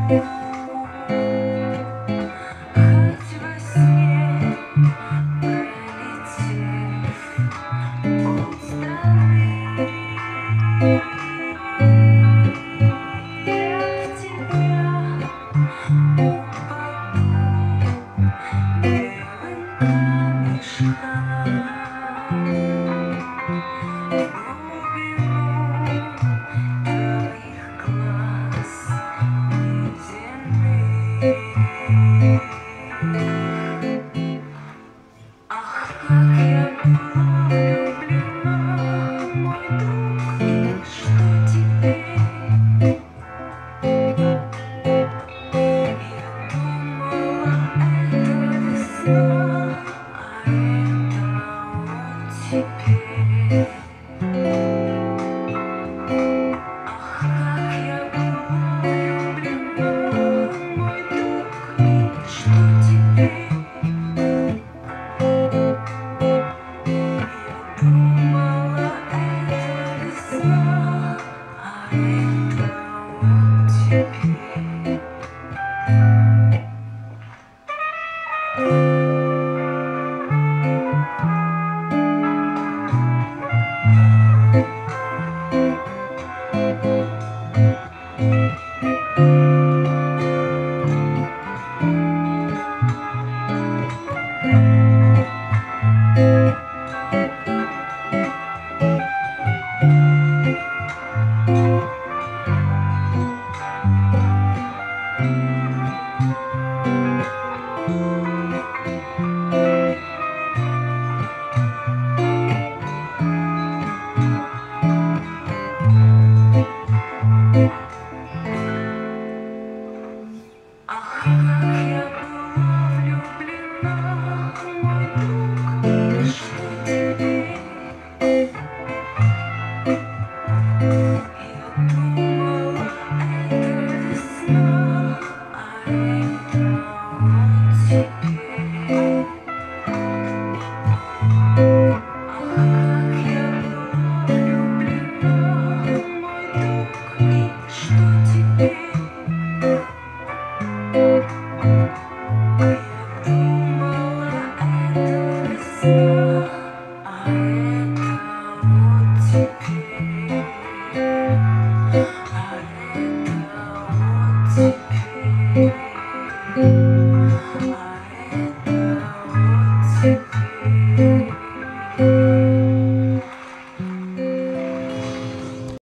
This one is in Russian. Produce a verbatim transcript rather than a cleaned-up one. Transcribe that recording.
Хоть во сне пролетев полстраны, я в тебя упаду белым камешком в глубину твоих глаз ледяных. Ах, как я была влюблена, мой друг, и что теперь? Я думала, это весна, а это оттепель. Ах, как я была влюблена, мой друг, и что теперь? Думала, это весна, а это оттепель. Ах, как я была влюблена, мой друг, и что теперь? Я думала, это весна, а это оттепель. Ах, как я была влюблена, мой друг, и что теперь? Я думала, это весна, а это оттепель. А это оттепель.